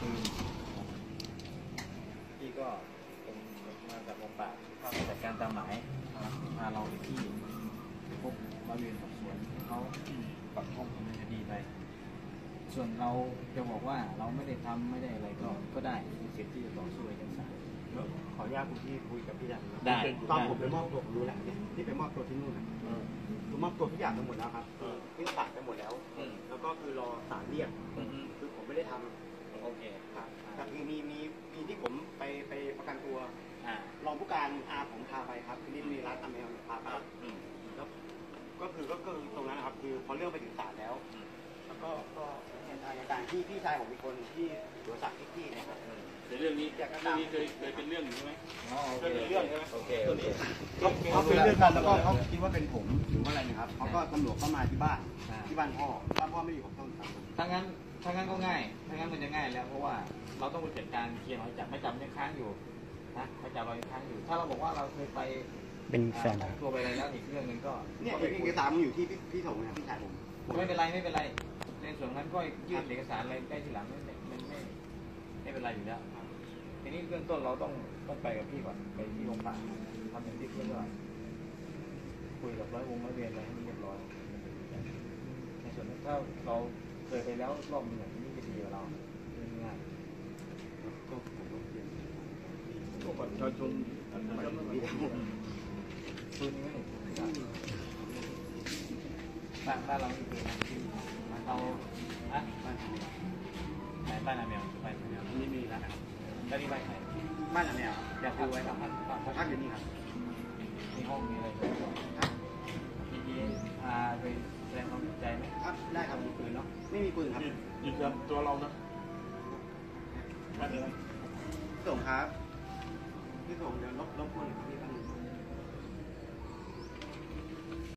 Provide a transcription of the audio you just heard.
ปืนที่ก็เป็นมาจากกองปราบเข้ามาจัดการตามหมายพาเราไปที่พบมาเรียนสอบสวนเขาปักข้อมูลในคดีไปส่วนเราจะบอกว่าเราไม่ได้ทำไม่ได้อะไรก็ได้มีสิทธิ์ที่จะต่อสู้ในชั้นศาลขออนุญาตคุณพี่คุยกับพี่ดันได้ตอนผมไปมอบตัวผมรู้แล้วที่ไปมอบตัวที่นู่นผมมอบตัวทุกอย่างไปหมดแล้วครับขึ้นศาลไปหมดแล้วแล้วก็คือรอศาลเรียกคือผมไม่ได้ทำโอเคครับแต่คือมีที่ผมไปประกันตัวรองผู้การผมพาไปครับที่นี่มีร้านทำแมวพาไปแล้วก็คือตรงนั้นนะครับคือพอเรื่องไปถึงศาลแล้วแล้วก็ต่างที่พี่ชายผมมีคนที่หัวสักที่นะครับเรื่องนี้เคยเป็นเรื่องอยู่ใช่ไหมเคยเป็นเรื่องใช่ไหมโอเคเขาเป็นเรื่องกันแล้วก็เขาคิดว่าเป็นผมหรือว่าอะไรนะครับเขาก็ตำรวจเข้ามาที่บ้านพ่อไม่อยู่กับต้นสังถ้างั้นก็ง่ายถ้างั้นมันจะง่ายแล้วเพราะว่าเราต้องไปจัดการเคลียร์หมายจับไม่จำยังค้างอยู่นะหมายจับเรายังค้างอยู่ถ้าเราบอกว่าเราเคยไปเป็นแฟนตัวไปอะไรแล้วอีกเรื่องนึงก็เนี่ยเอกสารมันอยู่ที่พี่ถงนะพี่ชายผมไม่เป็นไรในส่วนนั้นก็ยื่นเอกสารอะไรได้ทีหลังไม่เป็นไรอยู่แล้วทีนี้เบื้องต้นเราต้องไปกับพี่ก่อนไปที่โรงพยาบาลทำอย่างที่เพื่อนว่าคุยกับร้อยวงร้อยเวรอะไรให้เรียบร้อยในส่วนนั้นถ้าเราเคยไปแล้วรอบนึงอย่างนี้จะดีกว่าเราง่ายก็ผมต้องเรียนก็ประชาชนปืนนี้ไม่บ้านเรามีปืนนะเราบ้านอะไรบ้านนี่มีแล้วนะครับแล้วนี่บ้านไหนบ้านอะไรอ่ะอยากดูไว้ครับพักอยู่นี่ครับมีห้องมีอะไรมีไปแสดงความสนใจไหมครับได้ครับมีปืนเนาะไม่มีปืนครับยืนยันตัวเรานะส่งครับพี่ส่งเดี๋ยวลบกวนพี่บ้าง